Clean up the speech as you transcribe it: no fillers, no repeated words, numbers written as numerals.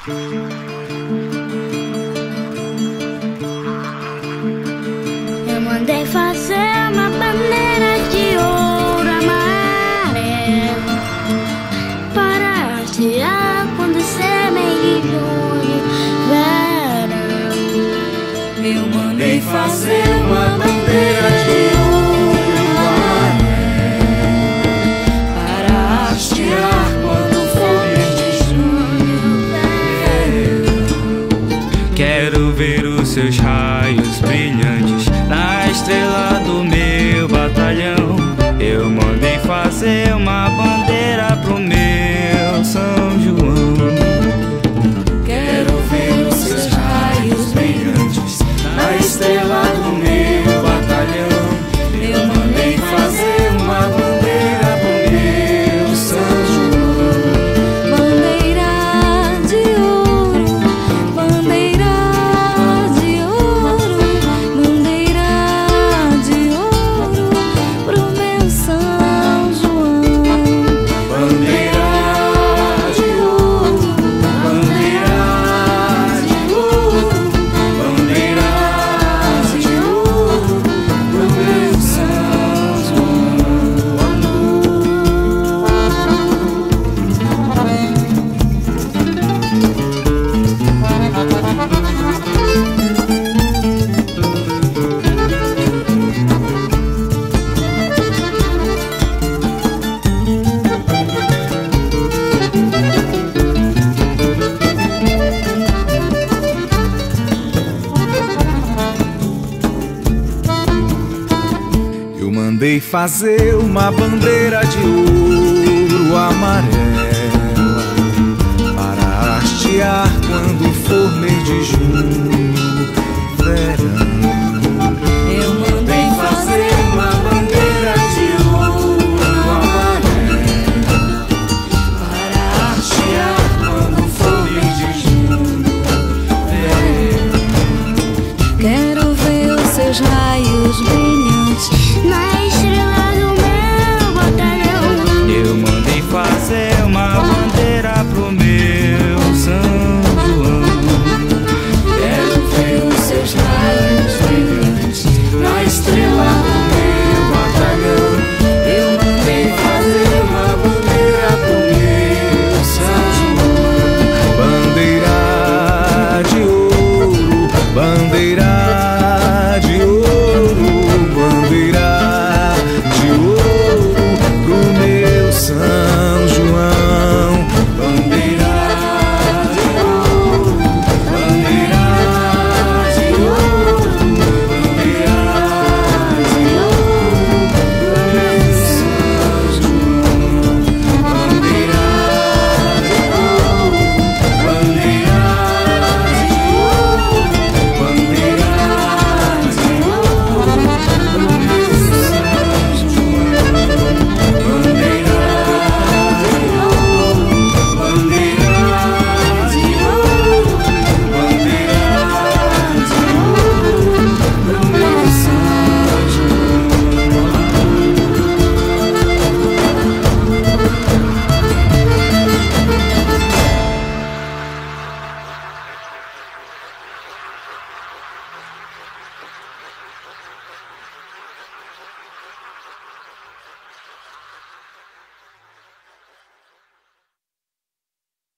Eu mandei fazer uma bandeira de ouro amarelo para hastear quando semeia o verão. Eu mandei fazer uma bandeira de ouro amarelo para hastear quando for mês de junho. Quero ver os seus raios brilhantes na estrela do meu batalhão. Eu mandei fazer uma bandeira pro meu São João. Quero ver os seus raios brilhantes na estrela do meu batalhão. Eu mandei fazer uma bandeira pro meu São João. Bandeira de ouro, bandeira de ouro, bandeira de ouro pro meu São João. Bandeira de ouro, bandeira de ouro, bandeira de ouro pro meu São João. Eu mandei fazer uma bandeira de ouro amarela para hastear quando for